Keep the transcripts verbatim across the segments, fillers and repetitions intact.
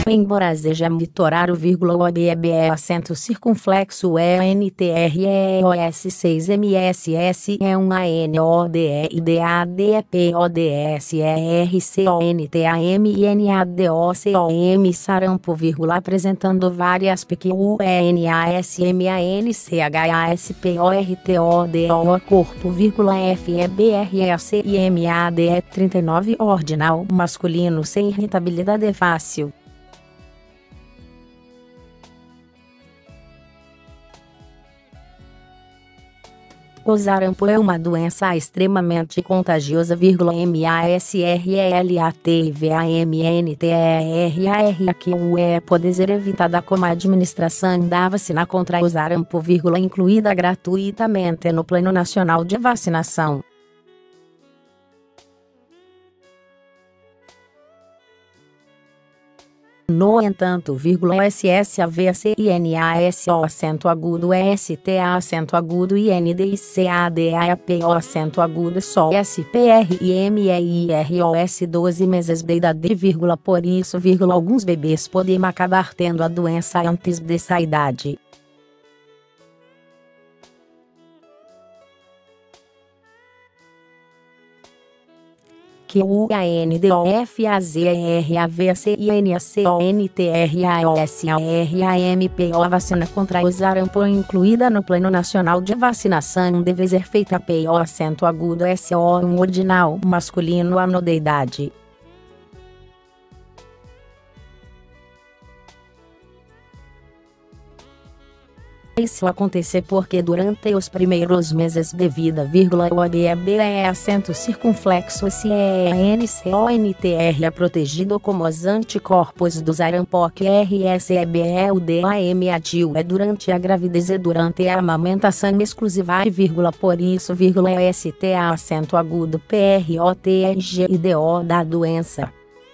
Embora seja monitorar o vírgula o B B E acento circunflexo E N T R E O S seis M S S E um A N O D E I D A D E P O D S E R C O N T A M I N A D O C O M sarampo, vírgula, apresentando várias P Q U E N A S M A N C H A S P O R T O D O corpo, vírgula, F E B R E C I M A D E trinta e nove ordinal masculino sem irritabilidade fácil. O sarampo é uma doença extremamente contagiosa, M A S R E L A T V A M N T E R A R que o E pode ser evitada com a administração da vacina contra o sarampo, incluída gratuitamente no Plano Nacional de Vacinação. No entanto, S S A V C I N A S O acento agudo S T A acento agudo I N D I C A D A P O acento agudo só S P R I M E I R O S doze meses de idade, vírgula, por isso, vírgula, alguns bebês podem acabar tendo a doença antes dessa idade. Q U A N D O F A Z E R A V C I N A C O N T R A O S A R A M P O A vacina contra o sarampo incluída no Plano Nacional de Vacinação deve ser feita P O acento agudo S O um ordinal masculino ano de idade. Isso acontecer porque durante os primeiros meses de vida, vírgula, o B B E acento circunflexo S E N C O N T R é protegido como os anticorpos do sarampo que R S E B E U D A M atil é durante a gravidez e durante a amamentação exclusiva e, vírgula, por isso, vírgula, S T A acento agudo P R O T E G I D O da doença.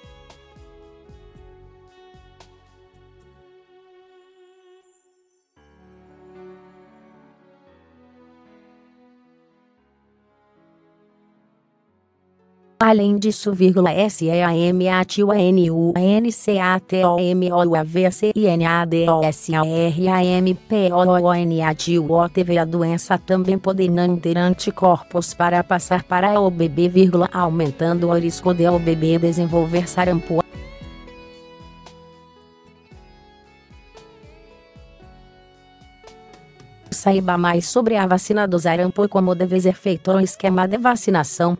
Além disso, S E A M atil N U N C A T O M O A V C I N A D O S A R A M P O O N atil O T V a doença também pode não ter anticorpos para passar para o bebê, vírgula, aumentando o risco de o bebê desenvolver sarampo. Saiba mais sobre a vacina do sarampo e como deve ser feito o esquema de vacinação.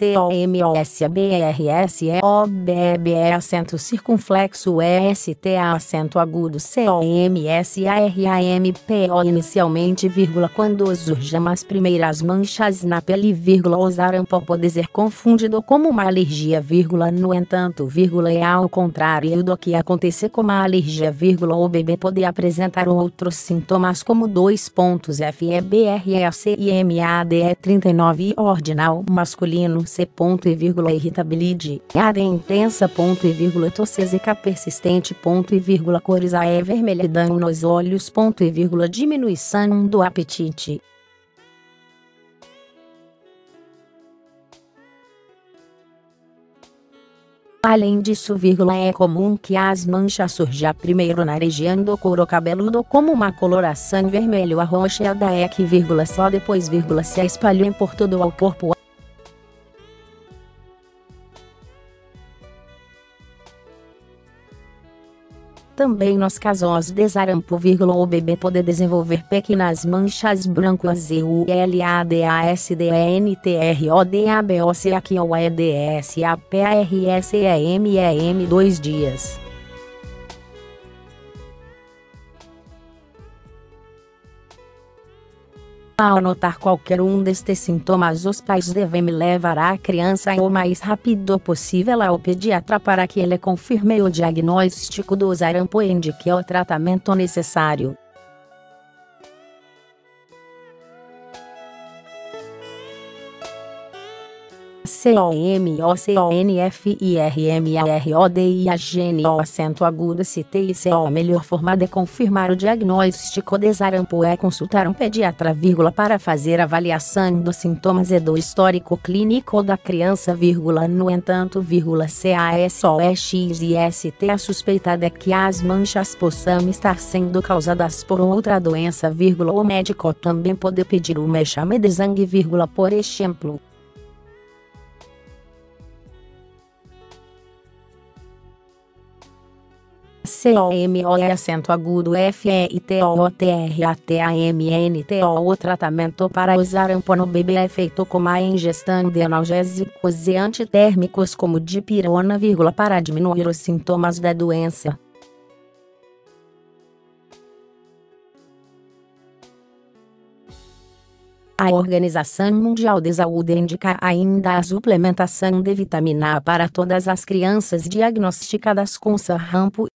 COMOSBRSEOBB acento circunflexo EST acento agudo COMSARAMPO inicialmente, vírgula, quando surgem as primeiras manchas na pele, vírgula, o sarampo pode ser confundido como uma alergia, vírgula, no entanto, vírgula, é ao contrário do que acontece com a alergia, vírgula, o bebê pode apresentar outros sintomas como dois pontos F E B R E C I M A D E trinta e nove ordinal masculino C ponto e vírgula irritabilidade A D intensa ponto e vírgula tosse seca persistente ponto e vírgula cores A E vermelhidão nos olhos ponto e vírgula diminuição do apetite. Além disso, vírgula, é comum que as manchas surjam primeiro na região do couro cabeludo como uma coloração vermelho arroxeada é que, vírgula, só depois, vírgula, se espalham por todo o corpo. Também nos casos de sarampo, vírgula, o bebê pode desenvolver pequenas manchas brancas e U L A D A S D E N T R O D A B O C aqui o E D S A P A R S E M E M dois dias. Ao notar qualquer um destes sintomas, os pais devem levar a criança o mais rápido possível ao pediatra para que ele confirme o diagnóstico do sarampo e indique o tratamento necessário. C O M O C O N F I R M A R O D I A G N O acento agudo C T I C O. A melhor forma de confirmar o diagnóstico de sarampo é consultar um pediatra, vírgula, para fazer avaliação dos sintomas e do histórico clínico da criança, vírgula. No entanto, vírgula, C A S O E X I S T a suspeita de que as manchas possam estar sendo causadas por outra doença, vírgula. O médico também pode pedir um exame de sangue, vírgula, por exemplo. C O M O E acento agudo F E I T O T R A T A M N T O. O tratamento para o sarampo no bebê é feito com a ingestão de analgésicos e antitérmicos como dipirona, vírgula, para diminuir os sintomas da doença. A Organização Mundial de Saúde indica ainda a suplementação de vitamina A para todas as crianças diagnosticadas com sarampo.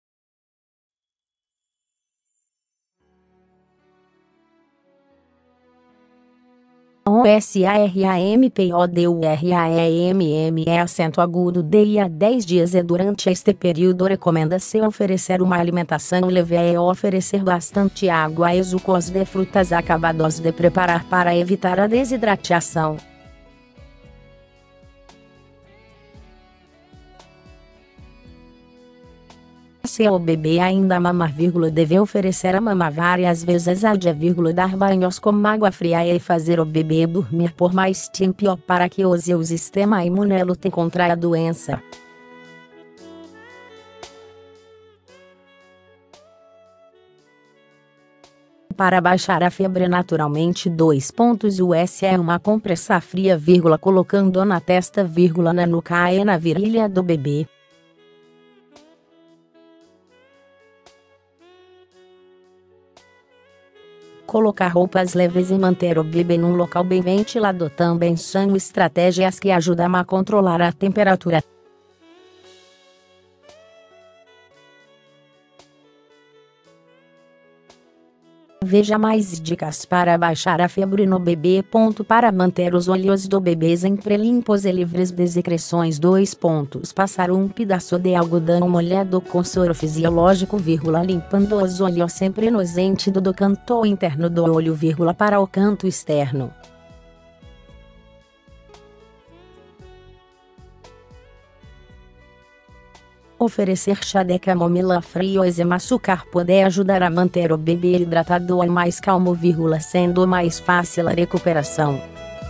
O S A R A M P O D U R A E M M E acento agudo D I há dez dias e durante este período recomenda-se oferecer uma alimentação leve e oferecer bastante água e sucos de frutas acabados de preparar para evitar a desidratação. Se o bebê ainda mama, vírgula, deve oferecer a mama várias vezes ao dia, vírgula, dar banhos com água fria e fazer o bebê dormir por mais tempo para que o seu sistema imune lute contra a doença. Para baixar a febre naturalmente, dois pontos U S é uma compressa fria, vírgula, colocando na testa, vírgula, na nuca e na virilha do bebê. Colocar roupas leves e manter o bebê num local bem ventilado também são estratégias que ajudam a controlar a temperatura. Veja mais dicas para baixar a febre no bebê. Ponto para manter os olhos do bebê sempre limpos e livres de secreções. Dois pontos. Passar um pedaço de algodão molhado com soro fisiológico, vírgula, limpando os olhos sempre no sentido do canto interno do olho, vírgula, para o canto externo. Oferecer chá de camomila frio e sem açúcar pode ajudar a manter o bebê hidratado e mais calmo, vírgula, sendo mais fácil a recuperação.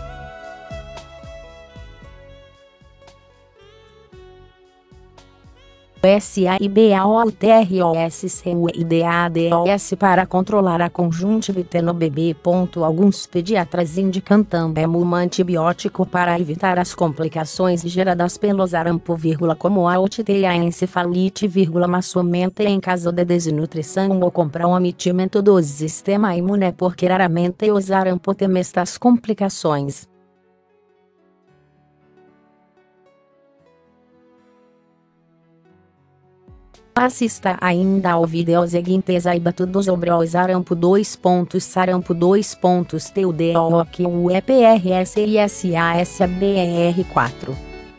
S A I B A O T R O S C U I D A D O S para controlar a conjuntivite no bebê. Alguns pediatras indicam também um antibiótico para evitar as complicações geradas pelo sarampo, vírgula, como a otite e a encefalite, vírgula, mas somente em caso de desnutrição ou comprometimento do sistema imune, porque raramente o sarampo tem estas complicações. Assista ainda ao vídeo seguinte e saiba tudo sobre o sarampo. Dois pontos sarampo dois pontos T U D O Q U E P R S I S A S B E R quatro.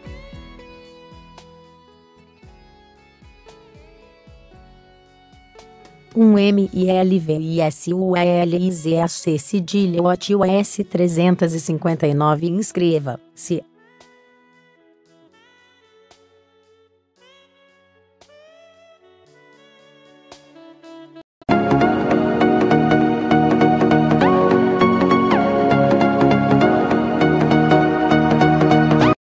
um M I L V I S U E L I Z A C cedilha O T U S trezentos e cinquenta e nove. Inscreva-se.